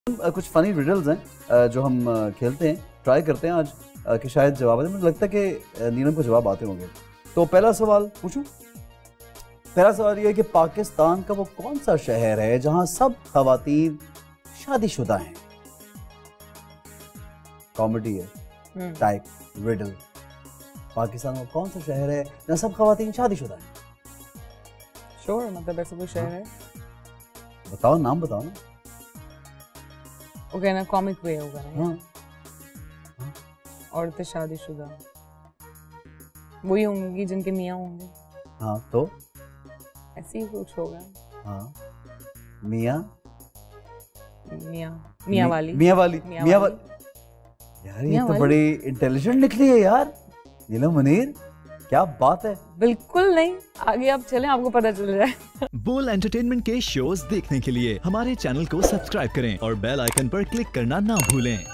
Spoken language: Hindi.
कुछ फनी रिडल्स हैं जो हम खेलते हैं, ट्राई करते हैं आज कि शायद जवाब आए। मुझे लगता है कि नीलम को जवाब आते होंगे। तो पहला सवाल पूछूं? पहला सवाल ये है कि पाकिस्तान का वो कौन सा शहर है जहां सब खवातीन शादीशुदा हैं? कॉमेडी है, टाइप रिडल। पाकिस्तान का कौन सा शहर है जहां सब खवातीन शादीशुदा हैं? श्योर, मतलब ऐसा कोई शहर है? बताओ, नाम बताओ ना। ओके ना, कॉमिक वे होगा ना। हाँ। औरतें शादीशुदा वही होंगी जिनके मियाँ होंगे। हाँ तो ऐसे ही कुछ होगा। हाँ, मियाँ वाली। यार ये तो बड़ी इंटेलिजेंट निकली है यार नीलम मुनीर, क्या बात है। बिल्कुल नहीं, आगे आप चलें, आपको पता चल जाए। बोल एंटरटेनमेंट के शोज देखने के लिए हमारे चैनल को सब्सक्राइब करें और बेल आइकन पर क्लिक करना ना भूलें।